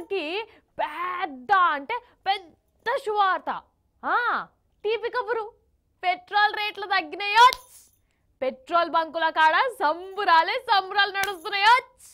రైతులకి పెద్ద అంటే పెద్ద శుభవార్త. తీపి కబురు, పెట్రోల్ రేట్లు తగ్గినాయో. పెట్రోల్ బంకుల కాడ సంబరాలు నడుస్తున్నాయో.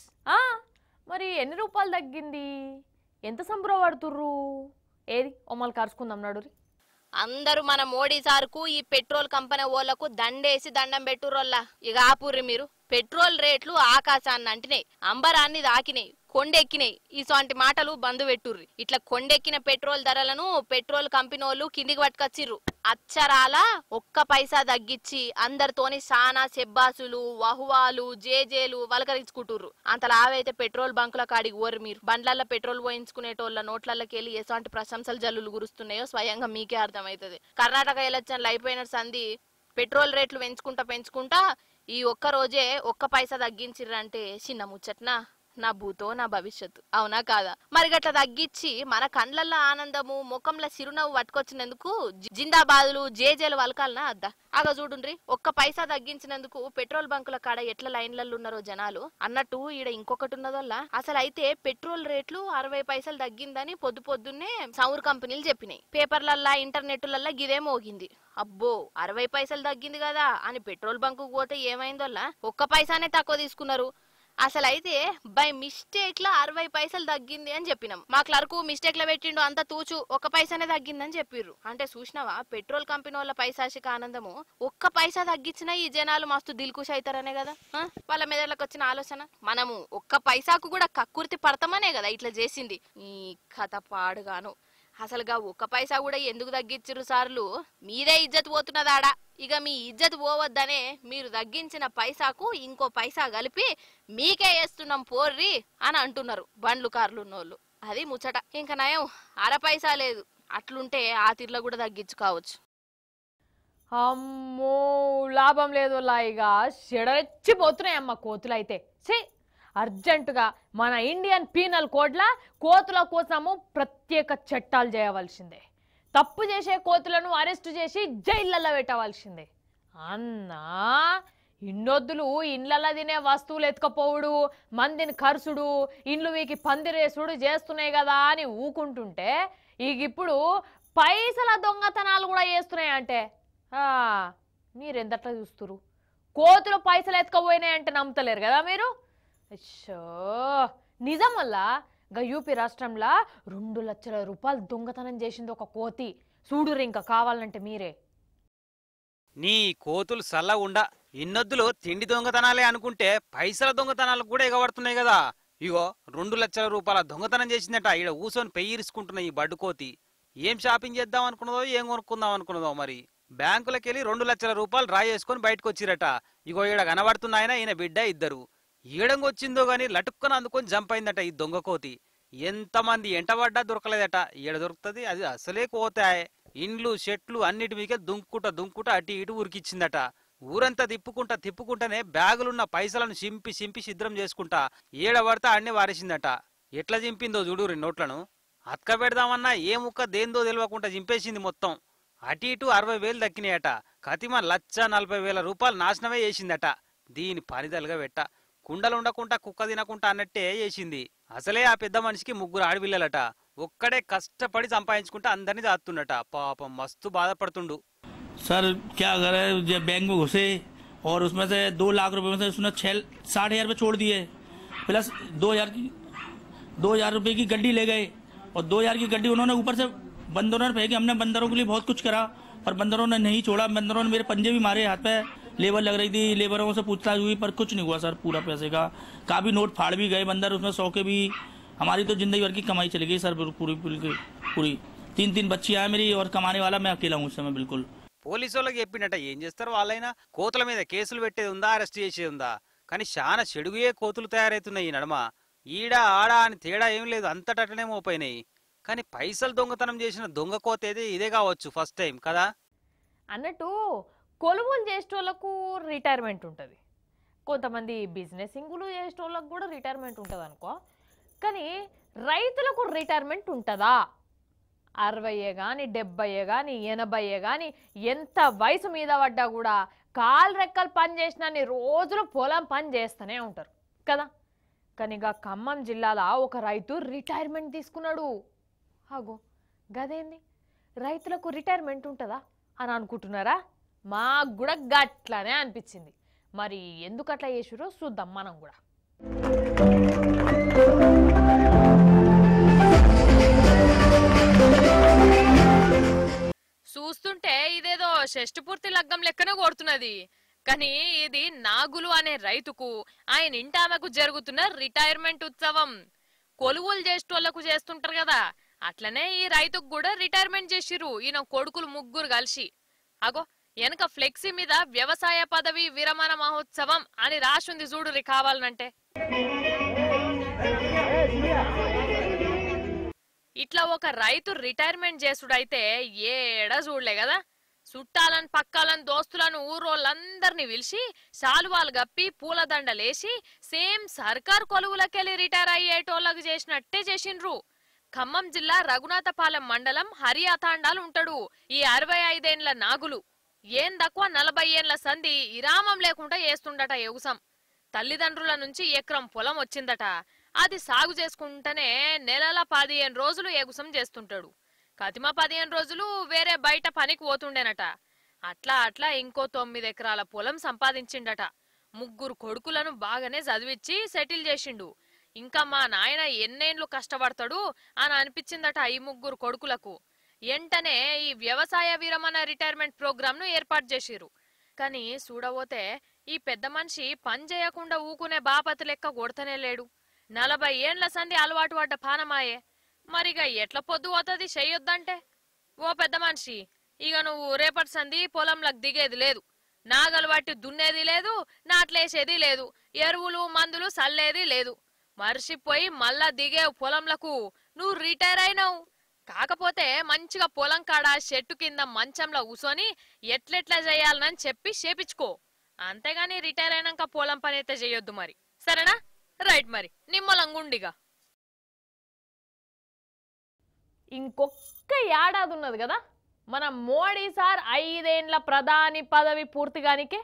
మరి ఎన్ని రూపాయలు తగ్గింది, ఎంత సంబరపడుతుర్రు, ఏది ఒమ్మలు కరుచుకుందాం నడురి. అందరూ మన మోడీ సార్కు ఈ పెట్రోల్ కంపెనీ వాళ్ళకు దండేసి దండం పెట్టుర్రోల్లా. ఇక ఆపుర్రి మీరు. పెట్రోల్ రేట్లు ఆకాశాన్ని అంటినాయి, అంబరాన్ని దాకినాయి, కొండెక్కినాయి. ఇసోంటి మాటలు బంధు పెట్టుర్రి. ఇట్లా కొండెక్కిన పెట్రోల్ ధరలను పెట్రోల్ కంపెనీ వాళ్ళు కిందికి పట్టుకొచ్చిర్రు. అచ్చరాల ఒక్క పైసా తగ్గించి అందరితోని సానా సెబ్బాసులు, వహువాలు, జేజేలు వలకరించుకుంటుర్రు. అంత లావైతే పెట్రోల్ బంకుల కాడికి ఓర్రు మీరు. బండ్లల్లో పెట్రోల్ పోయించుకునేటోళ్ళ నోట్లకి వెళ్ళి ఎలాంటి ప్రశంసలు జల్లులు గురుస్తున్నాయో స్వయంగా మీకే అర్థమవుతుంది. కర్ణాటక ఎలక్షన్లు అయిపోయిన సంది పెట్రోల్ రేట్లు పెంచుకుంటా ఈ ఒక్క రోజే ఒక్క పైసా తగ్గించిర్రంటే చిన్న ముచ్చట్నా? నా భూతో నా భవిష్యత్తు, అవునా కాదా? మరి గట్లా తగ్గించి మన కండ్లల్లో ఆనందము, ముఖంలో చిరునవ్వు పట్టుకొచ్చినందుకు జిందాబాదులు, జేజేలు వలకాలనా అద్దా? ఆగా చూడుండ్రి, ఒక్క పైసా తగ్గించినందుకు పెట్రోల్ బంకుల కాడ ఎట్లా లైన్లలో ఉన్నారో జనాలు. అన్నట్టు ఈడ ఇంకొకటి ఉన్నదోల్లా. అసలు అయితే పెట్రోల్ రేట్లు 60 పైసలు తగ్గిందని పొద్దున్నే సౌర్ కంపెనీలు చెప్పినాయి. పేపర్లల్లా, ఇంటర్నెట్లల్లా గిదే మోగింది. అబ్బో 60 పైసలు తగ్గింది కదా అని పెట్రోల్ బంకు పోతే ఏమైందోల్లా, ఒక్క పైసానే తక్కువ తీసుకున్నారు. అసలు అయితే బై మిస్టేక్ లా 60 పైసలు తగ్గింది అని చెప్పినాం. మా క్లర్కు మిస్టేక్ లో పెట్టిండు, అంత తూచు ఒక్క పైసానే తగ్గిందని చెప్పిర్రు. అంటే చూసినావా పెట్రోల్ కంపెనీ వాళ్ళ పైసాశిక ఆనందము. ఒక్క పైసా తగ్గించినా ఈ జనాలు మస్తు దిల్కుష్ అవుతారనే కదా వాళ్ళ మెదళ్ళకి వచ్చిన ఆలోచన. మనము ఒక్క పైసాకు కూడా కక్కుర్తి పడతామనే కదా ఇట్లా చేసింది. ఈ కథ పాడుగాను. అసలుగా ఒక్క పైసా కూడా ఎందుకు తగ్గించరు సార్లు? మీరే ఇజ్జత్ పోతున్నదాడా. ఇక మీ ఇజ్జత్ పోవద్దనే మీరు తగ్గించిన పైసాకు ఇంకో పైసా కలిపి మీకే వేస్తున్నాం పోర్రి అని అంటున్నారు బండ్లు కార్లు ఉన్నోళ్ళు. అది ముచ్చట. ఇంకా నయం 1/2 పైసా లేదు. అట్లుంటే ఆ తీర్లో కూడా తగ్గించుకోవచ్చు. అమ్మో లాభం లేదు. ఇక చెడరెచ్చిపోతున్నాయమ్మ కోతులు అయితే. అర్జెంటుగా మన ఇండియన్ పీనల్ కోడ్ల కోతుల కోసము ప్రత్యేక చట్టాలు చేయవలసిందే. తప్పు చేసే కోతులను అరెస్టు చేసి జైళ్ళల్లో పెట్టవలసిందే. అన్నా ఇన్నొద్దులు ఇండ్లల్లో తినే వస్తువులు ఎత్తుకపోవుడు, మందిని కరుసుడు, ఇండ్లు వీకి పందిరేసుడు చేస్తున్నాయి కదా అని ఊకుంటుంటే ఇక ఇప్పుడు పైసల దొంగతనాలు కూడా చేస్తున్నాయంటే మీరెంతట్లా చూస్తురు? కోతులు పైసలు ఎత్తుకపోయినాయంటే నమ్ముతలేరు కదా మీరు. అచ్చో నిజం వల్ల యూపీ రాష్ట్రంలో 2 లక్షల రూపాయలు దొంగతనం చేసింది ఒక కోతి. చూడురు ఇంకా కావాలంటే మీరే. నీ కోతులు సల్లగుండా ఇన్నొద్దులు తిండి దొంగతనాలే అనుకుంటే పైసల దొంగతనాలు కూడా ఎగబడుతున్నాయి కదా. ఇగో 2 లక్షల రూపాయల దొంగతనం చేసిందట. ఈడ ఊసోని పెయ్యిరుసుకుంటున్న ఈ బడ్డు కోతి. ఏం షాపింగ్ చేద్దాం అనుకున్నదో, ఏం కొనుక్కుందాం అనుకున్నదో మరి. బ్యాంకులకెళ్ళి 2 లక్షల రూపాయలు డ్రా చేసుకుని బయటకు వచ్చిరట. ఇగో ఈడ కనబడుతున్నాయన ఈయన బిడ్డ ఇద్దరు. ఏడంగొచ్చిందో గాని లటుక్కన అందుకొని జంపైందట ఈ దొంగ కోతి. ఎంతమంది ఎంటబడ్డా దొరకలేదట. ఏడ దొరుకుతుంది, అది అసలే కోతాయే. ఇండ్లు చెట్లు అన్నిటి మీకే దుంకుట అటు ఇటు ఉరికిచ్చిందట. ఊరంతా తిప్పుకుంటానే బ్యాగులున్న పైసలను చింపి సిద్ధం చేసుకుంటా ఏడబడతా అన్ని వారేసిందట. ఎట్లా చింపిందో చూడురి నోట్లను. అతక పెడదామన్నా ఏ ముక్క దేందో తెలియకుండా చింపేసింది మొత్తం. అటు ఇటు 60,000 దక్కినాయట. కతిమ 1,40,000 రూపాయలు నాశనమే చేసిందట. దీని పనిదలుగా పెట్ట కుండలు ఉండకుండా కుక్క తినకుండా అన్నట్టే చేసింది. అసలే ఆ పెద్ద మనిషికి 3 ఆడపిల్లలట. ఒక్కడే కష్టపడి సంపాదించుకుంటా అందరినీ దాత్తుండట. పాపం మస్తు బాధపడుతుండు. सर क्या अगर बैंक में घुसे और उसमें से 2 लाख रुपए में से उसने 60,000 रुपये छोड़ दिए, प्लस 2,000 रुपये की गड्डी ले गए और 2,000 की गड्डी उन्होंने ऊपर से बंदरों ने फेंकी। हमने बंदरों के लिए बहुत कुछ करा पर बंदरों ने नहीं छोड़ा। बंदरों ने मेरे पंजे भी मारे, हाथ पे लेबर लग रही थी, लेबरों से पूछताछ हुई पर कुछ नहीं हुआ सर। पूरा पैसे का काफी नोट फाड़ भी गए बंदर, उसमें 100 के भी। हमारी तो जिंदगी भर की कमाई चली गई सर पूरी। 3 बच्चियां हैं मेरी और कमाने वाला मैं अकेला हूँ उस समय बिल्कुल. పోలీసు వాళ్ళకి చెప్పినట్ట ఏం చేస్తారు వాళ్ళైనా. కోతుల మీద కేసులు పెట్టేది ఉందా, అరెస్ట్ చేసేది ఉందా? కానీ చాలా చెడుగుయే కోతులు తయారైతున్నాయి ఈ నడమ. ఈడ ఆడ అని తేడా ఏం లేదు, అంతటనే మోపోయినాయి. కానీ పైసలు దొంగతనం చేసిన దొంగ కోత అయితే ఇదే కావచ్చు ఫస్ట్ టైం కదా. అన్నట్టు కొలువులు చేసేటోళ్లకు రిటైర్మెంట్ ఉంటుంది, కొంతమంది బిజినెసింగులు చేసేటోళ్ళకు కూడా రిటైర్మెంట్ ఉంటుంది అనుకో. కానీ రైతులకు రిటైర్మెంట్ ఉంటుందా? 60 కానీ 70 కానీ 80 కానీ ఎంత వయసు మీద పడ్డా కూడా కాలు రెక్కలు పని చేసినన్ని రోజులు పొలం పని చేస్తూనే ఉంటారు కదా. కానీ ఇక ఖమ్మం జిల్లాలో ఒక రైతు రిటైర్మెంట్ తీసుకున్నాడు. అగో గదేంది, రైతులకు రిటైర్మెంట్ ఉంటుందా అని అనుకుంటున్నారా? మాకు కూడా గట్లానే అనిపించింది. మరి ఎందుకు అట్లా చేసిరో చూద్దాం మనం కూడా. చూస్తుంటే ఇదేదో షష్టిపూర్తి లగ్గం లెక్కనే కొడుతున్నది. కానీ ఇది నాగులు అనే రైతుకు ఆయన ఇంటామెకు జరుగుతున్న రిటైర్మెంట్ ఉత్సవం. కొలువులు చేసేటోళ్లకు చేస్తుంటారు కదా, అట్లనే ఈ రైతుకు కూడా రిటైర్మెంట్ చేసిరు ఈయన కొడుకులు ముగ్గురు కలిసి. అగో వెనక ఫ్లెక్సీ మీద వ్యవసాయ పదవి విరమణ మహోత్సవం అని రాసుంది చూడురి కావాలనంటే. ఇట్లా ఒక రైతు రిటైర్మెంట్ చేసుడైతే ఏడా చూడలే కదా. చుట్టాలను పక్కాలను దోస్తులను ఊరోళ్ళందరినీ పిలిచి శాలువాలు గప్పి పూలదండలేసి సేమ్ సర్కార్ కొలువులకెళ్ళి రిటైర్ అయ్యేటోళ్ళకు చేసినట్టే చేసిండ్రు. ఖమ్మం జిల్లా రఘునాథపాలెం మండలం హరియాతాండాలు ఉంటాడు ఈ 65 ఏండ్ల నాగులు. ఏం తక్కువ 40 ఏండ్ల సంధి ఇరామం లేకుండా చేస్తుండట ఎగుసం. తల్లిదండ్రుల నుంచి ఎకరం పొలం వచ్చిందట. అది సాగు చేసుకుంటేనే నెలల 15 రోజులు ఎగుసం చేస్తుంటాడు. కతిమ 15 రోజులు వేరే బయట పనికి పోతుండేనట. అట్లా అట్లా ఇంకో 9 ఎకరాల పొలం సంపాదించిండట. ముగ్గురు కొడుకులను బాగానే చదివించి సెటిల్ చేసిండు. ఇంకా మా నాయన ఎన్నేండ్లు కష్టపడతాడు అని అనిపించిందట ఈ ముగ్గురు కొడుకులకు. ఎంటనే ఈ వ్యవసాయ విరమణ రిటైర్మెంట్ ప్రోగ్రామ్ ను ఏర్పాటు చేసిరు. కానీ చూడబోతే ఈ పెద్ద మనిషి పని చేయకుండా ఊకునే బాపతి లెక్క కొడతనే లేడు. 40 ఏండ్ల సంధి అలవాటు పడ్డ పానమాయే. మరిగా ఎట్లా పొద్దు పోతుంది చెయ్యొద్దంటే? ఓ పెద్ద మనిషి, ఇక నువ్వు రేపటి సంధి పొలంలకు దిగేది లేదు, నాగలు బట్టి దున్నేది లేదు, నాట్లేసేది లేదు, ఎరువులు మందులు సల్లేది లేదు. మర్చిపోయి మళ్ళా దిగే పొలంలకు నువ్వు రిటైర్ అయినావు. కాకపోతే మంచిగా పొలం కాడ చెట్టు కింద మంచంలో కూసోని ఎట్లెట్లా చేయాలని చెప్పి చేపించుకో. అంతేగాని రిటైర్ అయినాక పొలం పని అయితే చేయొద్దు మరి, సరేనా? రైట్, మరి నిమ్మలంగుండిగా. ఇంకొక ఏడాది ఉన్నది కదా మన మోడీ సార్ 5 ఏండ్ల ప్రధాని పదవి పూర్తిగానికే.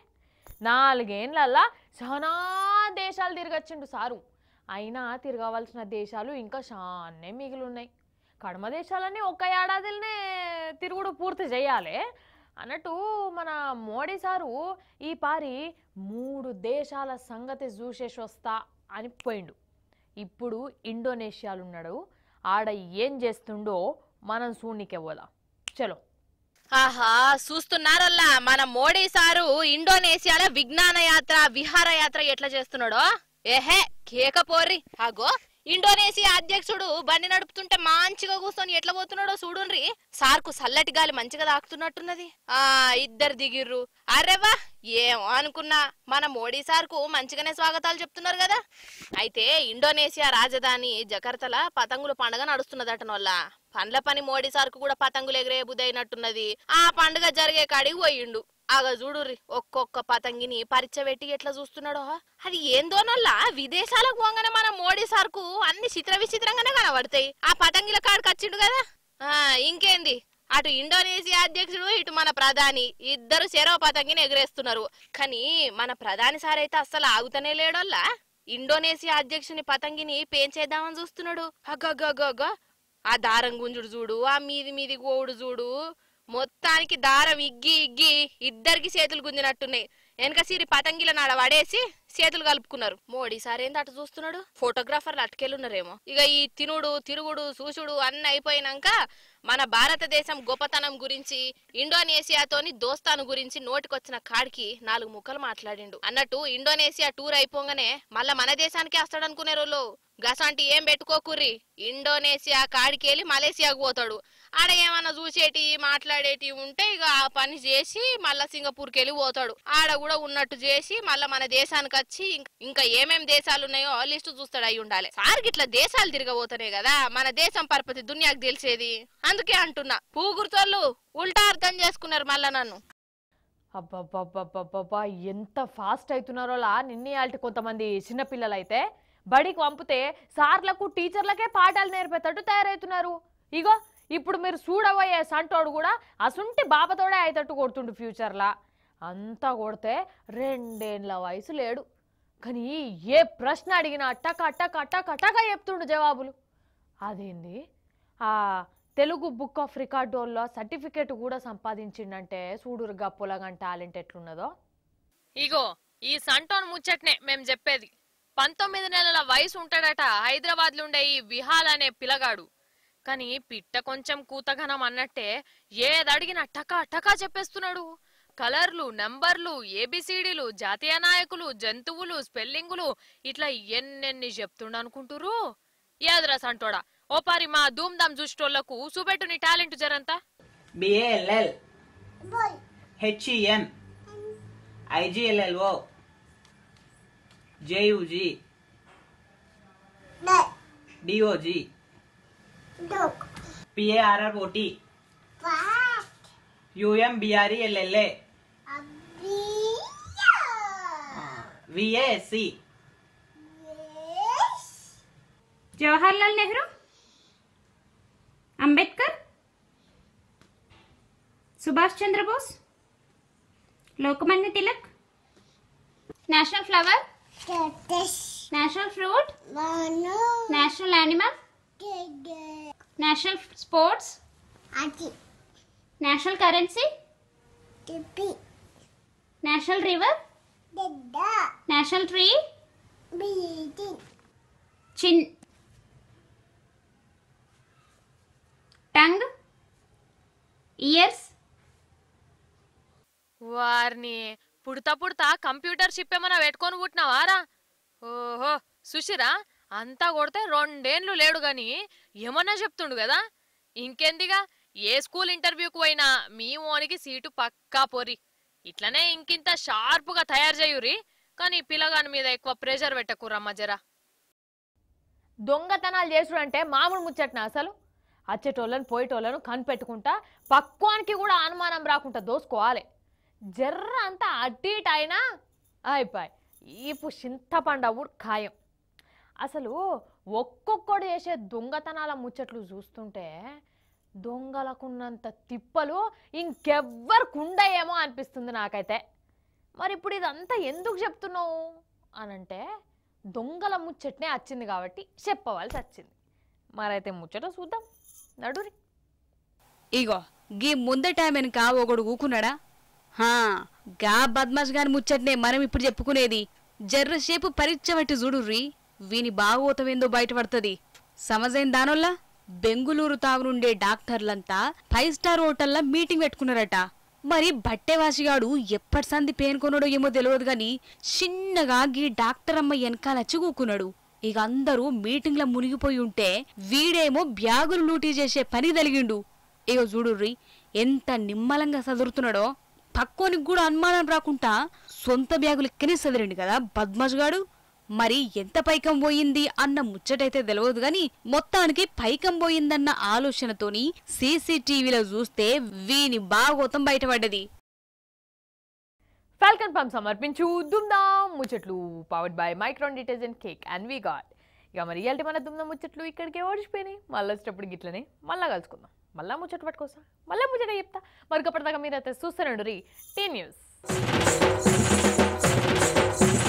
4 ఏండ్లల్లా చాలా దేశాలు తిరగచ్చిండు సారు. అయినా తిరగవలసిన దేశాలు ఇంకా చానే మిగిలిన్నాయి. కడమ దేశాలన్నీ ఒక ఏడాదిలోనే తిరుగుడు పూర్తి చేయాలి అన్నట్టు మన మోడీ సారు ఈ పారి 3 దేశాల సంగతి చూసేసి వస్తా అని పోయిండు. ఇప్పుడు ఇండోనేషియాలో ఉన్నాడు. ఆడ ఏం చేస్తుండో మనం చూడనికే పోదాం. చలో. ఆహా, చూస్తున్నారల్లా మన మోడీ సారు ఇండోనేషియాలో విజ్ఞాన యాత్ర విహారయాత్ర ఎట్లా చేస్తున్నాడో. ఏహే కేకపోర్రి. అగో ఇండోనేషియా అధ్యక్షుడు బండి నడుపుతుంటే మంచిగా కూర్చొని ఎట్లా పోతున్నాడో చూడుండ్రి. సార్కు చల్లటి గాలి మంచిగా తాకుతున్నట్టున్నది. ఇద్దరు దిగిర్రు. అరేవా, ఏం అనుకున్నా మన మోడీ సార్కు మంచిగానే స్వాగతాలు చెప్తున్నారు కదా. అయితే ఇండోనేషియా రాజధాని జకర్తాల పతంగుల పండుగ నడుస్తున్నదట నోళ్ళ. పండ్ల పని మోడీ సార్కు కూడా పతంగులు ఎగిరే బుద్ధైనట్టున్నది. ఆ పండుగ జరిగే కాడికి పోయిండు. ఆగా చూడుర్రి, ఒక్కొక్క పతంగిని పరీక్ష పెట్టి ఎట్లా చూస్తున్నాడో. అది ఏందోనల్లా విదేశాలకు పోగానే మన మోడీ సార్కు అన్ని చిత్ర విచిత్రంగానే కనబడతాయి. ఆ పతంగిల కాడికి వచ్చిండు కదా. ఇంకేంది, అటు ఇండోనేషియా అధ్యక్షుడు ఇటు మన ప్రధాని ఇద్దరు చెరవ పతంగిని ఎగరేస్తున్నారు. కానీ మన ప్రధాని సార్ అయితే అస్సలు ఆగుతనే లేడోల్లా. ఇండోనేషియా అధ్యక్షుని పతంగిని పేంచేద్దామని చూస్తున్నాడు. అగ్గగ్గగ్గ, ఆ దారం గుంజుడు చూడు, ఆ మీది గోవుడు చూడు. మొత్తానికి దారం ఇగ్గి ఇగ్గి ఇద్దరికి చేతులు గుంజినట్టున్నాయి. వెనక సిరి పతంగిల నాడ పడేసి చేతులు కలుపుకున్నారు. మోడీ సార్ ఏంది అటు చూస్తున్నాడు. ఫోటోగ్రాఫర్లు అటుకెళ్ళున్నారేమో. ఇక ఈ తినుడు తిరుగుడు చూసుడు అన్ని అయిపోయినాక మన భారతదేశం గొప్పతనం గురించి ఇండోనేషియాతోని దోస్తాను గురించి నోటికొచ్చిన కాడికి 4 ముక్కలు మాట్లాడిండు. అన్నట్టు ఇండోనేషియా టూర్ అయిపోగానే మళ్ళా మన దేశానికి వస్తాడనుకునే రోజు గసాంటి ఏం పెట్టుకోకుర్రి. ఇండోనేషియా కాడికెళ్ళి మలేసియాకు పోతాడు. ఆడ ఏమన్నా చూసేటి మాట్లాడేటి ఉంటే ఇక ఆ పని చేసి మళ్ళా సింగపూర్కి వెళ్ళి పోతాడు. ఆడ కూడా ఉన్నట్టు చేసి మళ్ళా మన దేశానికి వచ్చి ఇంకా ఏమేం దేశాలు ఉన్నాయో లిస్టు చూస్తాడు. అయి ఉండాలి సార్. ఇట్లా దేశాలు తిరగబోతానే కదా మన దేశం పరపతి దునియాకు తెలిసేది. అందుకే అంటున్నా, పూగుర్తోళ్ళు ఉల్టా అర్థం చేసుకున్నారు మళ్ళా నన్ను. అబ్బబ్బబ్బబ్బబ్బా, ఎంత ఫాస్ట్ అవుతున్నారో నిన్నయాల్టి కొంతమంది చిన్నపిల్లలు అయితే బడికి పంపితే సార్లకు టీచర్లకే పాఠాలు నేర్పేటట్టు తయారవుతున్నారు. ఇగో ఇప్పుడు మీరు చూడబోయే సంటోడు కూడా అసుంటి బాబతోడే అయ్యేటట్టు కొడుతుండు ఫ్యూచర్లా. అంతా కొడితే 2 ఏండ్ల వయసు లేడు. కానీ ఏ ప్రశ్న అడిగినా టక టక టక టక చెప్తుండు జవాబులు. అదేంది ఆ తెలుగు బుక్ ఆఫ్ రికార్డోల్లో సర్టిఫికేట్ కూడా సంపాదించిండంటే చూడురుగా పొలగన్ టాలెంట్ ఎట్లున్నదో. ఇగో ఈ సంటోన్ ముచ్చట్నే మేం చెప్పేది. 19 నెలల వయసు ఉంటాడట హైదరాబాద్ లో ఉండే ఈ విహాల్ అనే పిల్లగాడు. కానీ పిట్ట కొంచెం కూతగనం అన్నట్టే ఏదడిగినా టకా టకా చెప్పేస్తున్నాడు. కలర్లు, నంబర్లు, ఏబిసిడీలు, జాతీయ నాయకులు, జంతువులు, స్పెల్లింగులు ఇట్లా ఎన్నెన్ని చెప్తుండనుకుంటురు. ఏదరా సంటోడా ఓ పారి మా ధూమ్ధామ్ చూసేటోళ్లకు చూపెట్టు నీ టాలెంట్ జరంతా. BALL HEN IGLLO JUG DOG PARROT UMBRELLA VASC Jawaharlal Nehru, Ambedkar, Subhash Chandra Bose, Lokmanya Tilak, national flower, national fruit, national animal, national sports, national currency, national river, national tree, chin, tongue, ears. వారిని పుడతా పుడతా కంప్యూటర్ చిప్ ఏమన్నా పెట్టుకొని పుట్టినావారా? ఓహో సుశిరా అంతా కొడితే 2 ఏళ్ళు లేడు గాని ఏమన్నా చెప్తుండు కదా. ఇంకెందిగా ఏ స్కూల్ ఇంటర్వ్యూకు పోయినా మీ ఓనికి సీటు పక్కా పోరి. ఇట్లనే ఇంకింత షార్ప్గా తయారు చేయురి. కానీ పిల్లగాని మీద ఎక్కువ ప్రెషర్ పెట్టకురమ్మ జరా. దొంగతనాలు చేసుడు అంటే మామూలు ముచ్చట్నా అసలు? వచ్చేటోళ్ళను పోయేటోళ్ళను కనిపెట్టుకుంటా పక్వానికి కూడా అనుమానం రాకుండా దోసుకోవాలి. జర్ర అంతా అటు ఇటు అయినా అయిపోయి ఇప్పుడు చింతపండవుడు ఖాయం. అసలు ఒక్కొక్కడు చేసే దొంగతనాల ముచ్చట్లు చూస్తుంటే దొంగలకున్నంత తిప్పలు ఇంకెవ్వరికి ఉండయేమో అనిపిస్తుంది నాకైతే. మరి ఇప్పుడు ఇదంతా ఎందుకు చెప్తున్నావు అనంటే దొంగల ముచ్చట్నే వచ్చింది కాబట్టి చెప్పవలసి వచ్చింది. మరైతే ముచ్చట చూద్దాం నడురి. ఇగో గీ ముందట వెనక ఒకడు ఊకున్నాడా? గా బద్మాష్ గాని ముచ్చట్నే మనం ఇప్పుడు చెప్పుకునేది. జర్రసేపు పరీక్ష పట్టి చూడుర్రి, వీని బాగోతమేందో బయటపడుతుంది. సమజైన దానొల్ల బెంగుళూరు తాగునుండే డాక్టర్లంతా 5 స్టార్ హోటల్లా మీటింగ్ పెట్టుకున్నారట. మరి బట్టెవాసిగాడు ఎప్పటి సంది పేనుకొన్నాడో ఏమో తెలియదు గాని చిన్నగా గీ డాక్టర్ అమ్మ వెనకాలచ్చి కూకున్నాడు. ఇక అందరూ మీటింగ్ల మునిగిపోయి ఉంటే వీడేమో బ్యాగులు లూటీ చేసే పని తలిగిండు. ఇగో చూడుర్రి ఎంత నిమ్మలంగా సదురుతున్నాడో. పక్కోనికి కూడా అనుమానం రాకుండా సొంత బ్యాగులు ఎక్కనే సదిరిండు కదా బద్మాష్ గాడు. మరి ఎంత పైకం పోయింది అన్న ముచ్చటైతే తెలియదు గాని మొత్తానికి పైకం పోయిందన్న ఆలోచనతోని సీసీటీవీలో చూస్తే వీని బాగోతం బయటపడ్డది. ఫాల్కన్ పంప్ సమర్పించు దుమ్దాం ముచ్చట్లు powered by Micron detergent cake and we got. ఇక మరి ఇయాల్టి మన దుమ్దాం ముచ్చట్లు ఇక్కడికే ఓడిచిపోయినాయి. మళ్ళీ వచ్చేటప్పుడు గిట్లనే మళ్ళీ కలుసుకుందాం. మళ్ళీ ముచ్చట పట్టుకోసా మళ్ళీ ముచ్చట చెప్తా. మరికప్పటిదాకా మీరైతే చూస్తూనే టీ న్యూస్.